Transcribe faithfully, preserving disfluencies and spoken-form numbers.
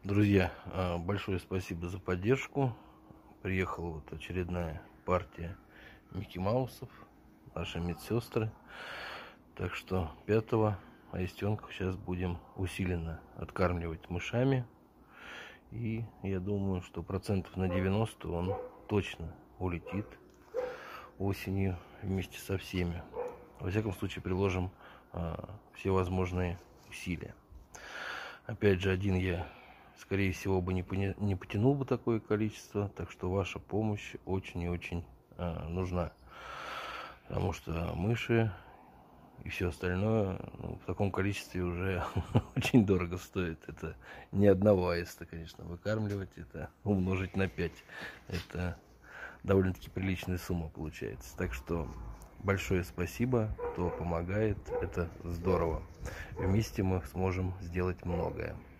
Друзья, большое спасибо за поддержку. Приехала вот очередная партия Микки Маусов, наши медсестры. Так что пятого аистенка сейчас будем усиленно откармливать мышами. И я думаю, что процентов на девяносто он точно улетит осенью вместе со всеми. Во всяком случае, приложим а, все возможные усилия. Опять же, один я, скорее всего, бы не, не потянул бы такое количество, так что ваша помощь очень и очень а, нужна. Потому что мыши и все остальное, ну, в таком количестве уже очень дорого стоит. Это не одного аиста, конечно, выкармливать, это умножить на пять. Это довольно-таки приличная сумма получается. Так что большое спасибо, кто помогает, это здорово. Вместе мы сможем сделать многое.